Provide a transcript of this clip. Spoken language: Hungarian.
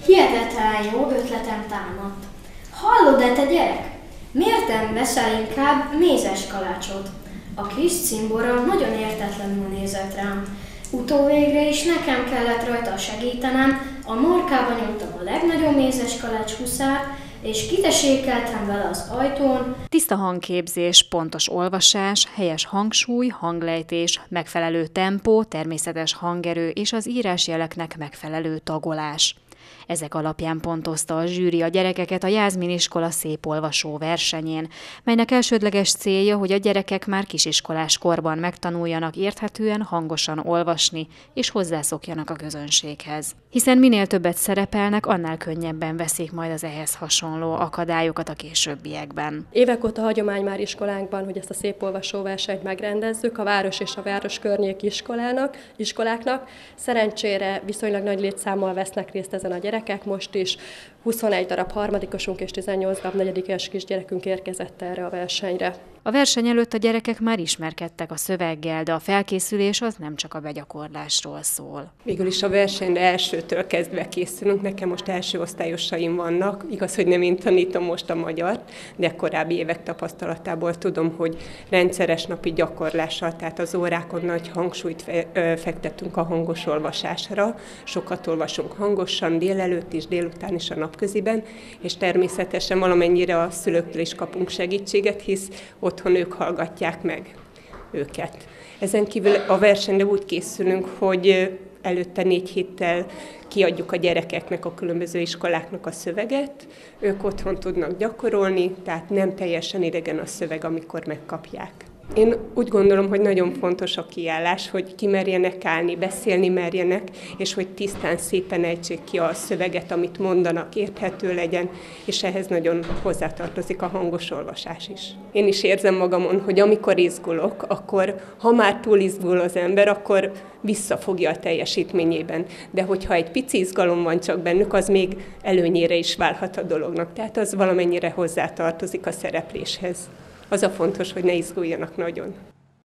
Hihetetlen jó ötletem támadt. Hallod-e, te gyerek? Miért nem veszel inkább mézes kalácsot? A kis cimbora nagyon értetlenül nézett rám. Utóvégre is nekem kellett rajta segítenem, a markába nyomtam a legnagyobb mézes kalács huszát, és kitesékeltem vele az ajtón. Tiszta hangképzés, pontos olvasás, helyes hangsúly, hanglejtés, megfelelő tempó, természetes hangerő és az írásjeleknek megfelelő tagolás. Ezek alapján pontozta a zsűri a gyerekeket a Jászmin iskola szépolvasó versenyén, melynek elsődleges célja, hogy a gyerekek már kisiskolás korban megtanuljanak érthetően, hangosan olvasni, és hozzászokjanak a közönséghez. Hiszen minél többet szerepelnek, annál könnyebben veszik majd az ehhez hasonló akadályokat a későbbiekben. Évek óta hagyomány már iskolánkban, hogy ezt a szépolvasó versenyt megrendezzük a város és a város környéki iskoláknak. Szerencsére viszonylag nagy létszámmal vesznek részt ezen a gyerekek, most is 21 darab harmadikosunk és 18 darab negyedikes kisgyerekünk érkezett erre a versenyre. A verseny előtt a gyerekek már ismerkedtek a szöveggel, de a felkészülés az nem csak a begyakorlásról szól. Végül is a versenyre elsőtől kezdve készülünk, nekem most első osztályosaim vannak, igaz, hogy nem én tanítom most a magyart, de korábbi évek tapasztalatából tudom, hogy rendszeres napi gyakorlással, tehát az órákon nagy hangsúlyt fektetünk a hangos olvasásra, sokat olvasunk hangosan, délelőtt is, délután is a napköziben, és természetesen valamennyire a szülőktől is kapunk segítséget, hisz otthon ők hallgatják meg őket. Ezen kívül a versenyre úgy készülünk, hogy előtte 4 héttel kiadjuk a gyerekeknek, a különböző iskoláknak a szöveget, ők otthon tudnak gyakorolni, tehát nem teljesen idegen a szöveg, amikor megkapják. Én úgy gondolom, hogy nagyon fontos a kiállás, hogy kimerjenek állni, beszélni merjenek, és hogy tisztán, szépen ejtsék ki a szöveget, amit mondanak, érthető legyen, és ehhez nagyon hozzátartozik a hangos olvasás is. Én is érzem magamon, hogy amikor izgulok, akkor ha már túl izgul az ember, akkor visszafogja a teljesítményében. De hogyha egy pici izgalom van csak bennük, az még előnyére is válhat a dolognak. Tehát az valamennyire hozzátartozik a szerepléshez. Az a fontos, hogy ne izguljanak nagyon.